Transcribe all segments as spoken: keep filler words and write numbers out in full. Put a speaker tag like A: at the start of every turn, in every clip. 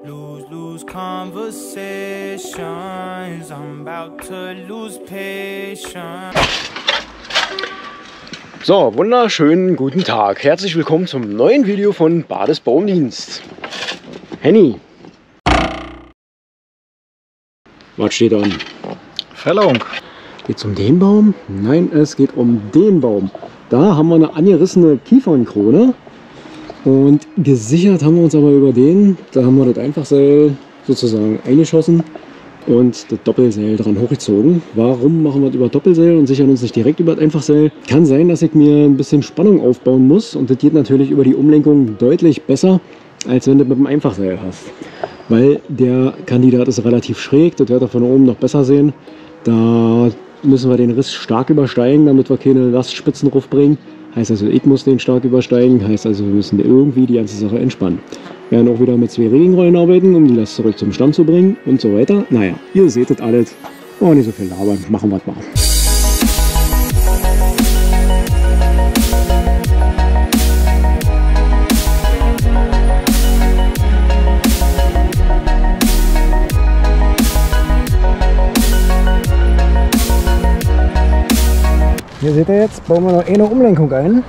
A: Lose, lose conversations. I'm about to lose patience.
B: So, wunderschönen guten Tag. Herzlich willkommen zum neuen Video von Bades Baumdienst. Henny. Was steht an?
C: Fällung.
B: Geht es um den Baum? Nein, es geht um den Baum. Da haben wir eine angerissene Kiefernkrone. Und gesichert haben wir uns aber über den. Da haben wir das Einfachseil sozusagen eingeschossen und das Doppelseil dran hochgezogen. Warum machen wir das über Doppelseil und sichern uns nicht direkt über das Einfachseil? Kann sein, dass ich mir ein bisschen Spannung aufbauen muss. Und das geht natürlich über die Umlenkung deutlich besser, als wenn du mit dem Einfachseil hast. Weil der Kandidat ist relativ schräg, das werdet ihr von oben noch besser sehen. Da müssen wir den Riss stark übersteigen, damit wir keine Lastspitzen raufbringen. Heißt also, ich muss den stark übersteigen, heißt also, wir müssen irgendwie die ganze Sache entspannen. Wir werden auch wieder mit zwei Regenrollen arbeiten, um die Last zurück zum Stamm zu bringen und so weiter. Naja, ihr seht das alles. Oh, nicht so viel labern, machen wir es mal. Hier seht ihr jetzt, bauen wir noch eine Umlenkung ein,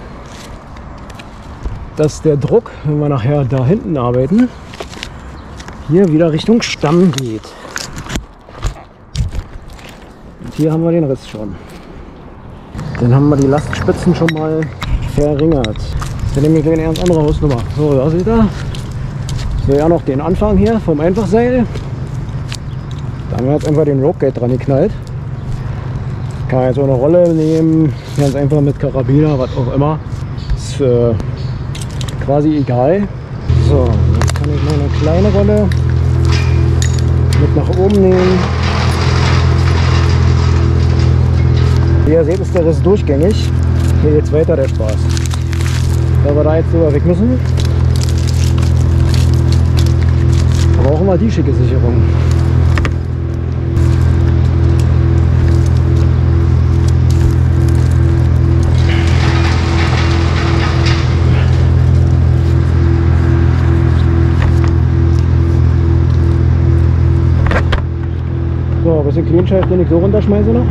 B: dass der Druck, wenn wir nachher da hinten arbeiten, hier wieder Richtung Stamm geht. Und hier haben wir den Riss schon. Dann haben wir die Lastspitzen schon mal verringert. Das ist nämlich eine ganz andere Hausnummer. So, da seht ihr. So, ja noch den Anfang hier vom Einfachseil. Da haben wir jetzt einfach den Rope Gate dran geknallt. Kann man jetzt auch eine Rolle nehmen, ganz einfach mit Karabiner, was auch immer. Ist äh, quasi egal. So, jetzt kann ich mal eine kleine Rolle mit nach oben nehmen. Wie ihr seht, ist der Riss durchgängig. Hier geht's weiter, der Spaß. Da wir da jetzt drüber weg müssen, brauchen wir die schicke Sicherung. So, ein bisschen Clean-Scheiß, den ich so runterschmeiße noch.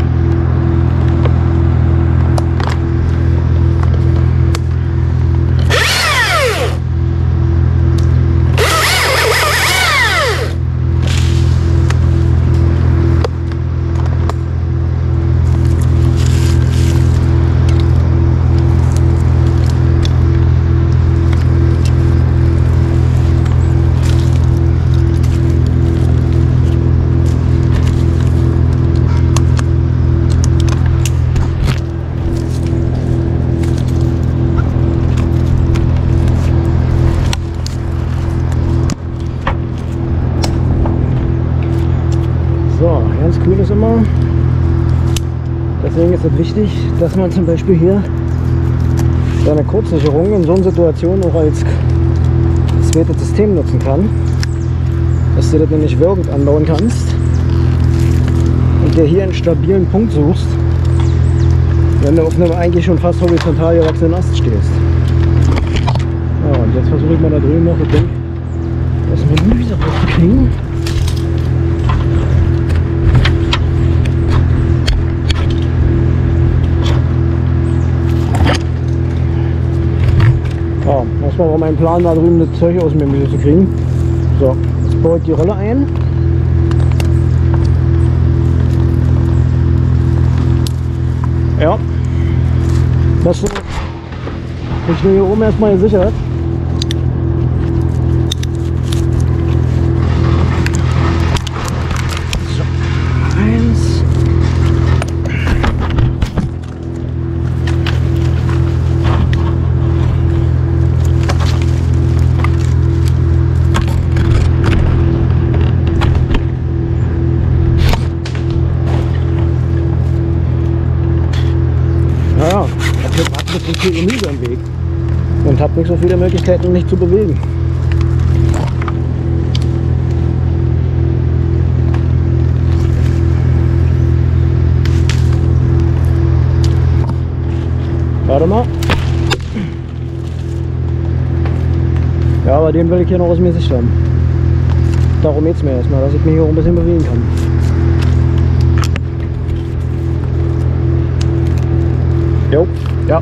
B: So, ganz cool ist immer, deswegen ist es wichtig, dass man zum Beispiel hier seine Kurzsicherung in so einer Situation auch als zweites System nutzen kann, dass du das nämlich wirkend anbauen kannst und dir hier einen stabilen Punkt suchst, wenn du auf einem eigentlich schon fast horizontal gewachsenen Ast stehst. Ja, und jetzt versuche ich mal da drüben noch das Ding aus dem Gemüse rauszukriegen. Ja, erstmal war mein Plan, da drüben das Zeug aus dem Gemüse zu kriegen. So, jetzt baue ich die Rolle ein. Ja, das ist ich nur hier oben erstmal gesichert. So, eins. Naja, dafür hat nicht so viel Gemüse am Weg und habe nicht so viele Möglichkeiten, mich zu bewegen. Warte mal. Ja, aber den will ich hier noch aus mir Sicht haben. darum geht es mir erstmal, dass ich mich hier auch ein bisschen bewegen kann. Jo, ja.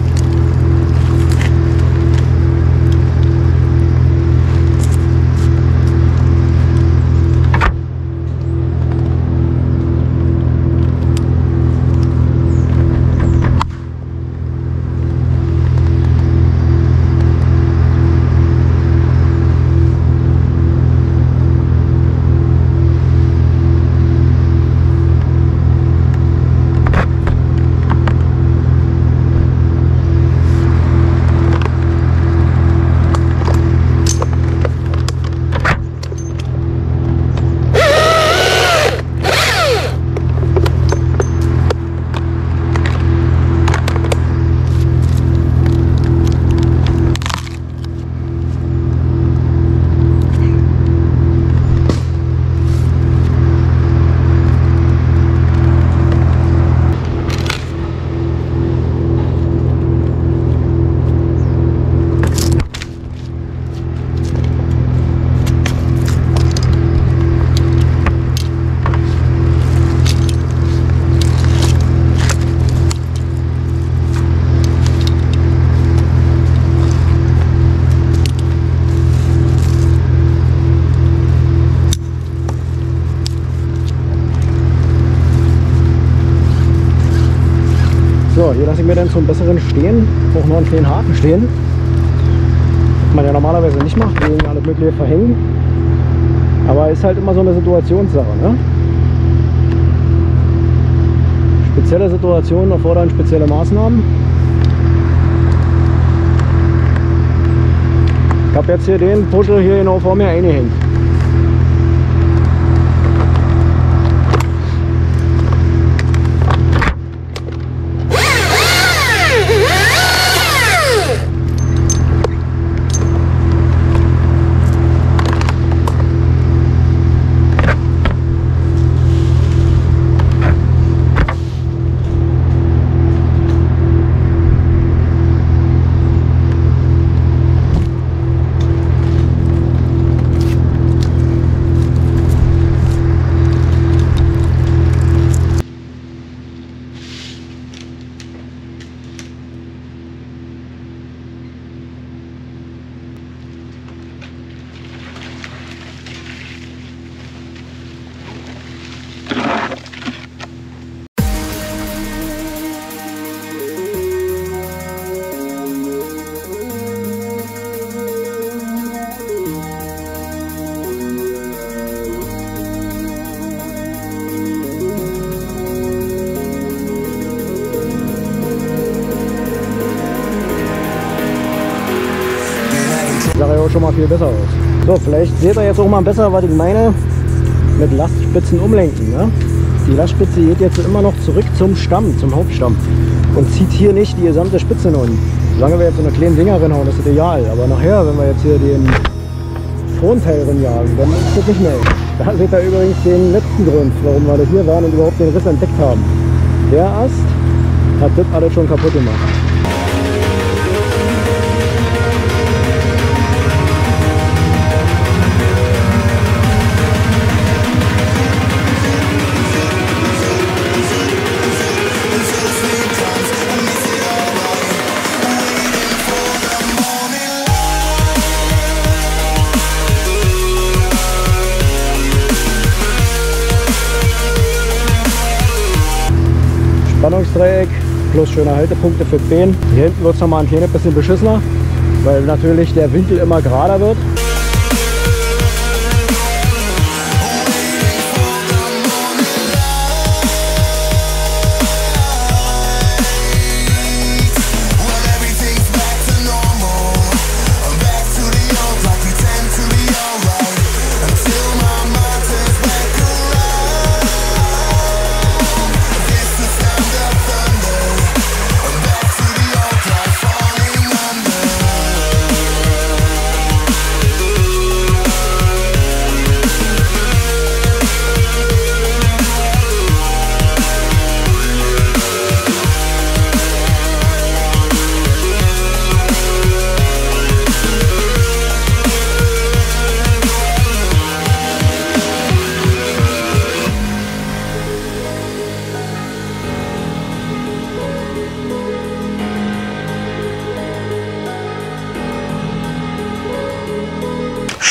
B: So, hier lasse ich mir dann zum besseren Stehen auch noch einen kleinen Haken stehen. Was man ja normalerweise nicht macht, wegen alles mögliche verhängen. Aber ist halt immer so eine Situationssache, ne? Spezielle Situationen erfordern spezielle Maßnahmen. Ich habe jetzt hier den Puschel hier genau vor mir eingehängt. Sah ja auch schon mal viel besser aus. So, vielleicht seht ihr jetzt auch mal besser, was ich meine mit Lastspitzen umlenken. Ne? Die Lastspitze geht jetzt immer noch zurück zum Stamm, zum Hauptstamm und zieht hier nicht die gesamte Spitze nach unten. Solange wir jetzt so eine kleine Dinger reinhauen, ist das ideal. Aber nachher, wenn wir jetzt hier den Fronteil reinjagen, dann ist das nicht mehr. Da seht ihr übrigens den letzten Grund, warum wir das hier waren und überhaupt den Riss entdeckt haben. Der Ast hat das alles schon kaputt gemacht. Spannungsdreieck plus schöne Haltepunkte für Bein. Hier hinten wird es nochmal ein kleines bisschen beschissener, weil natürlich der Winkel immer gerader wird.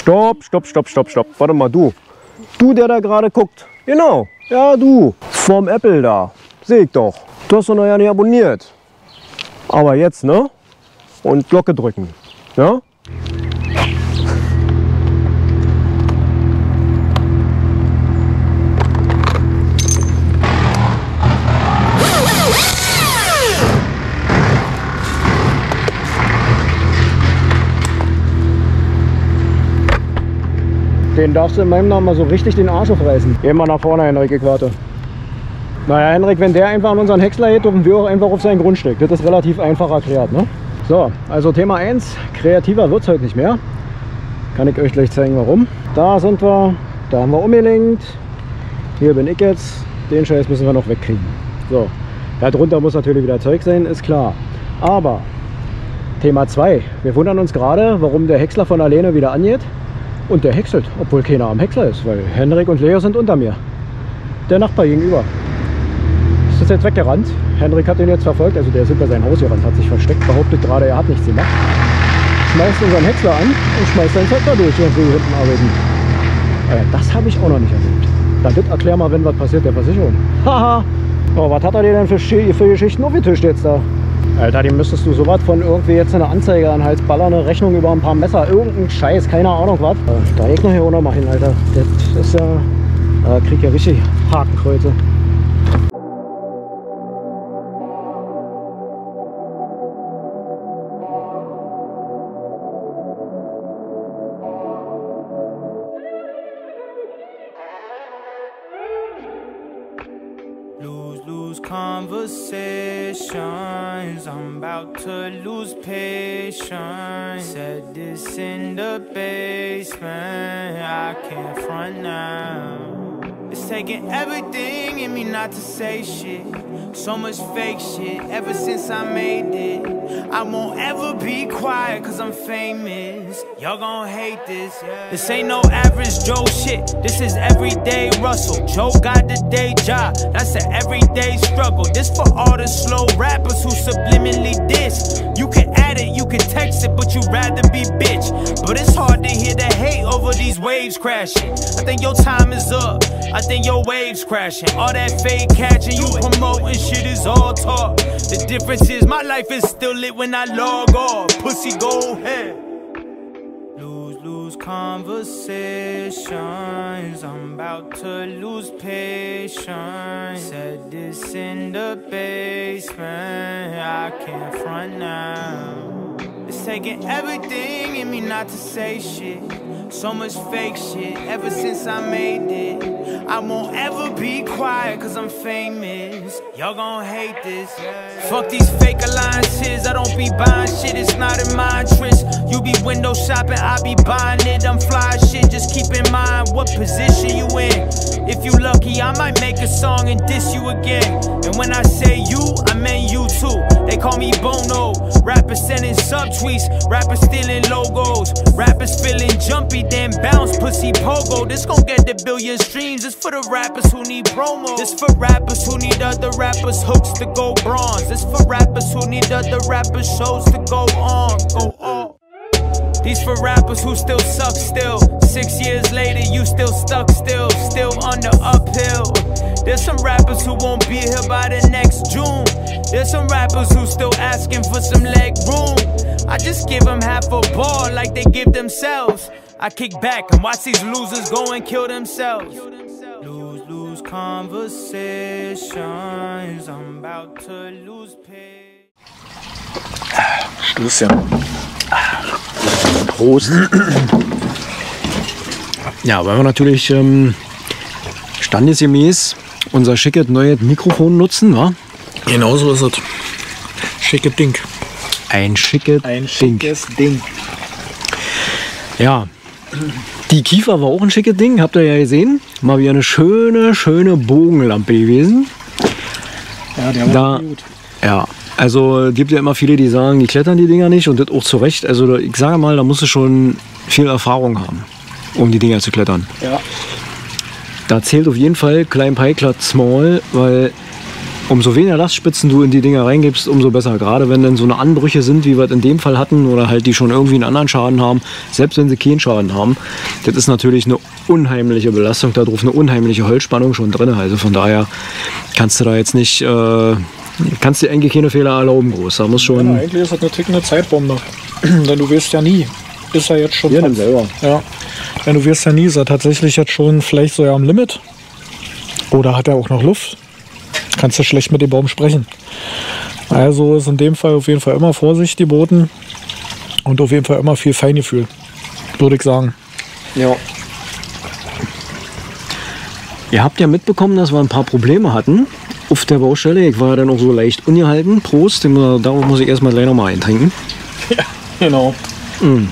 B: Stopp, stopp, stopp, stopp, stopp. Warte mal, du. Du, der da gerade guckt. Genau. Ja, du. Vorm Apple da. Seh ich doch. Du hast doch noch ja nicht abonniert. Aber jetzt, ne? Und Glocke drücken. Ja? Den darfst du in meinem Namen mal so richtig den Arsch aufreißen. Geh mal nach vorne, Henrik, ich warte. Naja, Henrik, wenn der einfach an unseren Häcksler geht, dürfen wir auch einfach auf sein Grundstück. Das ist relativ einfach erklärt, ne? So, also Thema eins, kreativer wird es heute nicht mehr. Kann ich euch gleich zeigen, warum. Da sind wir, da haben wir umgelenkt. Hier bin ich jetzt. Den Scheiß müssen wir noch wegkriegen. So, darunter muss natürlich wieder Zeug sein, ist klar. Aber Thema zwei, wir wundern uns gerade, warum der Häcksler von alleine wieder angeht. Und der häckselt, obwohl keiner am Häcksler ist, weil Henrik und Leo sind unter mir. Der Nachbar gegenüber. Ist das jetzt weggerannt? Henrik hat ihn jetzt verfolgt, also der ist hinter sein Haus gerannt, hat sich versteckt, behauptet gerade, er hat nichts gemacht. Schmeißt unseren Häcksler an und schmeißt seinen Traktor durch, während wir hier hinten arbeiten. Äh, das habe ich auch noch nicht erlebt. Dann das erklär mal, wenn was passiert der Versicherung. Haha! Oh, was hat er dir denn für, für Geschichten aufgetischt jetzt da? Alter, dem müsstest du sowas von irgendwie jetzt eine Anzeige an den Hals ballern, eine Rechnung über ein paar Messer, irgendein Scheiß, keine Ahnung was. Da ich noch hier runter machen, Alter. Das ist ja, da krieg ich ja richtig Hakenkreuze.
A: Conversations, I'm about to lose patience. Said this in the basement, I can't front now. It's taking everything in me not to say shit. So much fake shit ever since I made it. I won't ever be quiet cause I'm famous. Y'all gon' hate this, yeah. This ain't no average Joe shit. This is everyday Russell. Joe got the day job, that's an everyday struggle. This for all the slow rappers who subliminally diss. You can add it, you can text it, but you rather be bitch. But it's hard to hear the hate over these waves crashing. I think your time is up, I think your waves crashing. All that fake catching, you promoting shit is all talk. The difference is my life is still lit when I log off. Pussy go ahead. Lose, lose conversations. I'm about to lose patience. Said this in the basement, I can't front now. It's taking everything in me not to say shit. So much fake shit ever since I made it. I won't ever be quiet cause I'm famous. Y'all gon' hate this. Fuck these fake alliances, I don't be buying shit, it's not in my interest. You be window shopping, I be buying it. I'm fly shit, just keep in mind what position you in. If you lucky, I might make a song and diss you again. And when I say you, I meant you too. They call me Bono. Rappers sending subtweets, rappers stealing logos. Rappers feeling jumpy, then bounce, pussy pogo. This gon' get the billion streams. This for the rappers who need promo. This for rappers who need other rappers hooks to go bronze. This for rappers who need other rappers shows to go on, go on. These for rappers who still suck still. Six years later, you still stuck still, still on the uphill. There's some rappers who won't be here by the next June. There's some rappers who still asking for some leg room. I just give them half a ball like they give themselves. I kick back and watch these losers go and kill themselves. Lose, lose conversations. I'm about to lose pay.
B: Stößchen. Prost. Ja, weil wir natürlich ähm, standesgemäß unser schickes neues Mikrofon nutzen, wa?
C: Genau so ist es. Schickes Ding.
B: Ein schickes
C: Ein schickes Ding. Ding.
B: Ja, die Kiefer war auch ein schickes Ding, habt ihr ja gesehen. Mal wieder eine schöne, schöne Bogenlampe gewesen.
C: Ja, der war
B: da,
C: gut.
B: Ja, also gibt ja immer viele, die sagen, die klettern die Dinger nicht und das auch zu Recht. Also ich sage mal, da musst du schon viel Erfahrung haben, um die Dinger zu klettern.
C: Ja.
B: Da zählt auf jeden Fall Klein Pie, Klat Small, weil umso weniger Lastspitzen du in die Dinger reingibst, umso besser. Gerade wenn dann so eine Anbrüche sind, wie wir es in dem Fall hatten, oder halt die schon irgendwie einen anderen Schaden haben, selbst wenn sie keinen Schaden haben, das ist natürlich eine unheimliche Belastung da drauf, eine unheimliche Holzspannung schon drin. Also von daher kannst du da jetzt nicht, äh, kannst dir eigentlich keine Fehler erlauben groß. Da muss schon.
C: Ja, eigentlich ist das eine tickende Zeitbombe. Denn du weißt ja nie, ist er jetzt schon.
B: Ja, nimm selber.
C: Ja. Denn du wirst ja nie, ist er tatsächlich jetzt schon vielleicht so ja am Limit. Oder hat er auch noch Luft? Kannst du schlecht mit dem Baum sprechen. Also ist in dem Fall auf jeden Fall immer Vorsicht geboten und auf jeden Fall immer viel Feingefühl, würde ich sagen.
B: Ja. Ihr habt ja mitbekommen, dass wir ein paar Probleme hatten auf der Baustelle. Ich war ja dann auch so leicht ungehalten. Prost, darauf muss ich erstmal gleich noch mal eintrinken.
C: Ja, genau.
B: Mm.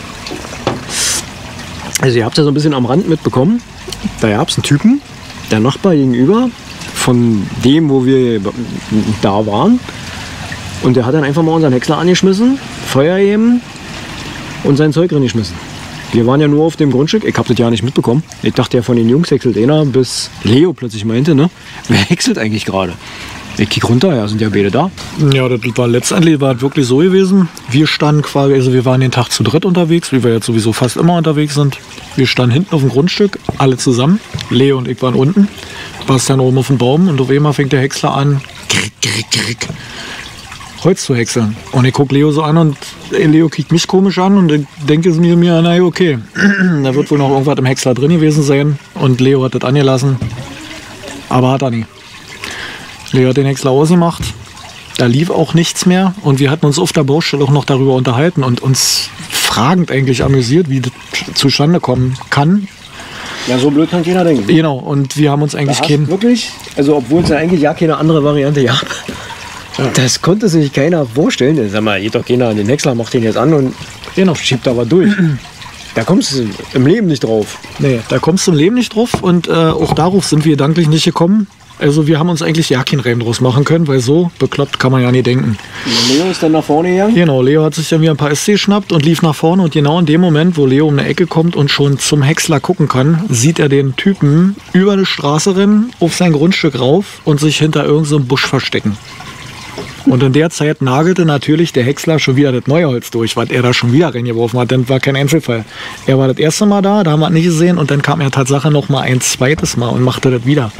B: Also ihr habt ja so ein bisschen am Rand mitbekommen, da gab es einen Typen, der Nachbar gegenüber von dem, wo wir da waren. Und der hat dann einfach mal unseren Häcksler angeschmissen, Feuer gegeben und sein Zeug reingeschmissen. Wir waren ja nur auf dem Grundstück, ich hab das ja nicht mitbekommen. Ich dachte ja, von den Jungs häckselt einer, bis Leo plötzlich meinte, ne? Wer häckselt eigentlich gerade? Ich kick runter, ja, sind ja beide da.
C: Ja, das war letztendlich war es wirklich so gewesen. Wir standen quasi, also wir waren den Tag zu dritt unterwegs, wie wir jetzt sowieso fast immer unterwegs sind. Wir standen hinten auf dem Grundstück, alle zusammen. Leo und ich waren unten. Warst dann oben auf dem Baum und auf einmal fängt der Häcksler an, krick, krick, krick, Holz zu häckseln. Und ich gucke Leo so an und Leo kickt mich komisch an und ich denke mir, mir naja, okay, da wird wohl noch irgendwas im Häcksler drin gewesen sein. Und Leo hat das angelassen, aber hat er nie. Leo hat den Häcksler ausgemacht, da lief auch nichts mehr und wir hatten uns auf der Baustelle auch noch darüber unterhalten und uns fragend eigentlich amüsiert, wie das zustande kommen kann.
B: Ja, so blöd kann keiner denken.
C: Genau, und wir haben uns eigentlich
B: Da hast
C: keinen...
B: wirklich, also obwohl es ja eigentlich ja keine andere Variante gab, ja. Das konnte sich keiner vorstellen. Sag mal, geht doch keiner an den Häcksler, macht den jetzt an und
C: Genau.
B: schiebt aber durch. Da kommst du im Leben nicht drauf.
C: Nee, da kommst du im Leben nicht drauf und äh, auch darauf sind wir gedanklich nicht gekommen. Also wir haben uns eigentlich ja keinen Reim draus machen können, weil so bekloppt kann man ja nie denken.
B: Und Leo ist dann nach vorne gegangen.
C: Genau, Leo hat sich dann wieder ein paar S C geschnappt und lief nach vorne und genau in dem Moment, wo Leo um eine Ecke kommt und schon zum Häcksler gucken kann, sieht er den Typen über die Straße rennen, auf sein Grundstück rauf und sich hinter irgendeinem so Busch verstecken. Und in der Zeit nagelte natürlich der Häcksler schon wieder das neue Holz durch, was er da schon wieder reingeworfen hat. Denn war kein Einzelfall. Er war das erste Mal da, da haben wir es nicht gesehen und dann kam er Tatsache noch mal ein zweites Mal und machte das wieder.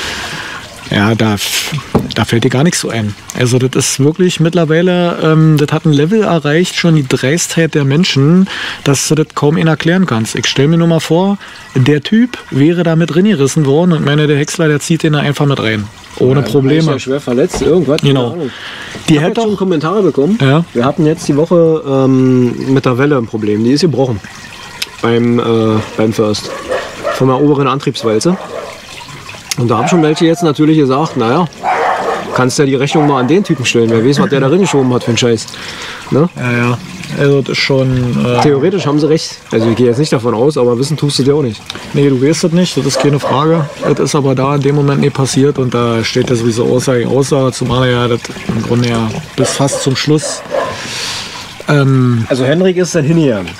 C: Ja, da, da fällt dir gar nichts so ein. Also das ist wirklich mittlerweile, ähm, das hat ein Level erreicht, schon die Dreistheit der Menschen, dass du das kaum ihnen erklären kannst. Ich stelle mir nur mal vor, der Typ wäre da mit reingerissen worden und meine, der Häcksler, der zieht den da einfach mit rein. Ohne
B: Ja,
C: Probleme.
B: ist ja schwer verletzt, irgendwas.
C: Genau.
B: keine Ahnung.
C: Die
B: Ich habe
C: hätte
B: jetzt schon
C: auch,
B: Kommentare bekommen.
C: Ja.
B: Wir hatten jetzt die Woche ähm, mit der Welle ein Problem. Die ist gebrochen beim, äh, beim First. Von der oberen Antriebswalze. Und da haben schon welche jetzt natürlich gesagt, naja, kannst ja die Rechnung mal an den Typen stellen. Wer weiß, was der da drin geschoben hat für einen Scheiß. Ne?
C: ja, ja, also das ist schon, äh,
B: Theoretisch haben sie recht. Also ich gehe jetzt nicht davon aus, aber wissen tust du dir auch nicht.
C: nee, du weißt das nicht, das ist keine Frage. Das ist aber da in dem Moment nie passiert und da steht das sowieso Aussage Aussage, zumal er ja das im Grunde ja bis fast zum Schluss ähm,
B: Also Henrik ist dann hingegangen.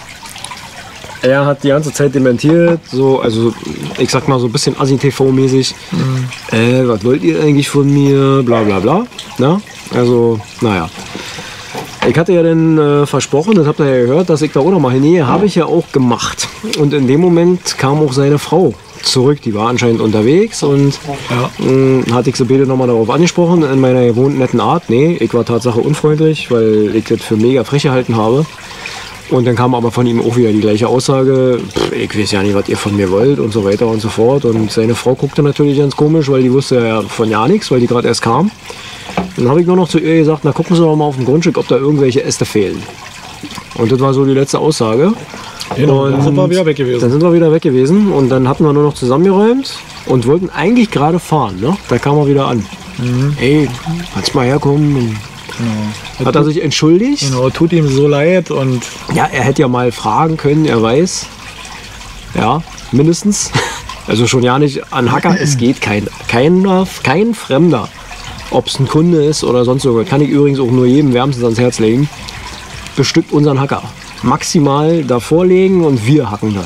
B: Er hat die ganze Zeit dementiert, so, also ich sag mal so ein bisschen Assi-T V-mäßig. Mhm. Äh, was wollt ihr eigentlich von mir? Bla bla bla. Na? Also, naja. Ich hatte ja dann äh, versprochen, das habt ihr ja gehört, dass ich da auch noch mal hingehe. Habe ich ja auch gemacht. Und in dem Moment kam auch seine Frau zurück. Die war anscheinend unterwegs und
C: ja.
B: mh, hatte ich sie beide noch mal darauf angesprochen, in meiner gewohnten netten Art. Nee, ich war Tatsache unfreundlich, weil ich das für mega frech gehalten habe. Und dann kam aber von ihm auch wieder die gleiche Aussage, pff, ich weiß ja nicht, was ihr von mir wollt und so weiter und so fort. Und seine Frau guckte natürlich ganz komisch, weil die wusste ja von ja nichts, weil die gerade erst kam. Dann habe ich nur noch zu ihr gesagt, na gucken Sie doch mal auf dem Grundstück, ob da irgendwelche Äste fehlen. Und das war so die letzte Aussage.
C: Genau,
B: und
C: dann sind wir wieder weg gewesen.
B: Dann sind wir wieder weg gewesen und dann hatten wir nur noch zusammengeräumt und wollten eigentlich gerade fahren. Ne? Da kam er wieder an. Mhm. Ey, kannst mal herkommen. Und
C: Genau.
B: hat er sich entschuldigt?
C: Genau, tut ihm so leid und
B: Ja, er hätte ja mal fragen können, er weiß. Ja, mindestens. Also schon ja nicht an Hacker, es geht kein, kein, kein Fremder. Ob es ein Kunde ist oder sonst irgendwas. Kann ich übrigens auch nur jedem wärmstens ans Herz legen. Bestückt unseren Hacker. Maximal davor legen und wir hacken dann.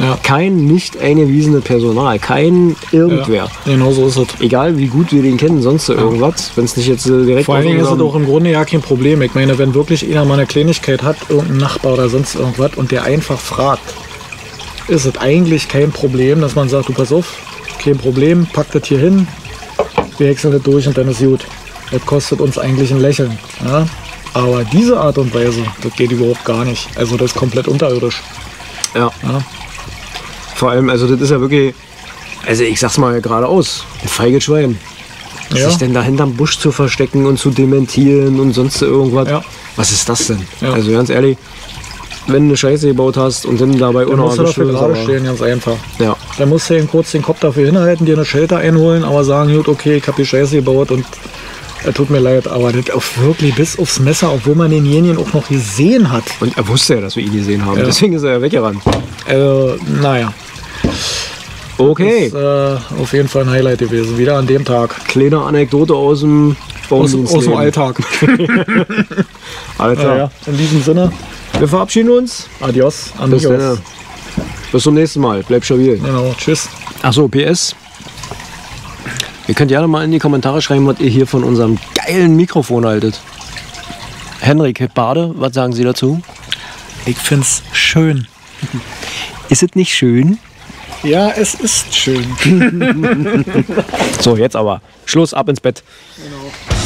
C: Ja.
B: Kein nicht eingewiesenes Personal, kein irgendwer.
C: Ja, genau so ist es.
B: Egal wie gut wir den kennen, sonst so irgendwas, wenn es nicht jetzt äh, direkt
C: Vor allen Dingen ist es
B: unserem-
C: auch im Grunde ja kein Problem. Ich meine, wenn wirklich einer mal eine Kleinigkeit hat, irgendein Nachbar oder sonst irgendwas und der einfach fragt, ist es eigentlich kein Problem, dass man sagt, du pass auf, kein Problem, pack das hier hin, wir häckseln das durch und dann ist gut. Das kostet uns eigentlich ein Lächeln. Ja? Aber diese Art und Weise, das geht überhaupt gar nicht. Also das ist komplett unterirdisch.
B: Ja.
C: Ja.
B: Vor allem, also das ist ja wirklich, also ich sag's mal geradeaus, ein feiges Schwein.
C: Ja.
B: Sich denn da hinterm Busch zu verstecken und zu dementieren und sonst irgendwas.
C: Ja.
B: Was ist das denn?
C: Ja.
B: Also ganz ehrlich, wenn du eine Scheiße gebaut hast und dann dabei
C: Dann musst du dafür
B: bist,
C: gerade
B: aber-
C: stehen, ganz einfach.
B: Ja.
C: Dann musst du eben kurz den Kopf dafür hinhalten, dir eine Shelter einholen, aber sagen, gut, okay, ich habe die Scheiße gebaut und es tut mir leid, aber das auch wirklich bis aufs Messer, obwohl man denjenigen auch noch gesehen hat.
B: Und er wusste ja, dass wir ihn gesehen haben.
C: Ja.
B: Deswegen ist er ja weggerannt.
C: Äh, naja,
B: Okay.
C: ist äh, auf jeden Fall ein Highlight gewesen, wieder an dem Tag.
B: Kleine Anekdote aus dem
C: Aus, aus dem
B: Baudienstleben.
C: Alltag.
B: Alles klar.
C: Ja, ja. In diesem Sinne,
B: Wir verabschieden uns.
C: adios,
B: Bis
C: amigos.
B: dann. Bis zum nächsten Mal. Bleib stabil.
C: Genau, tschüss.
B: Achso, P S. Ihr könnt gerne mal in die Kommentare schreiben, was ihr hier von unserem geilen Mikrofon haltet. Henrik Bade, was sagen Sie dazu?
C: Ich find's schön.
B: Ist es nicht schön?
C: Ja, es ist schön.
B: So, jetzt aber. Schluss, ab ins Bett.
C: Genau.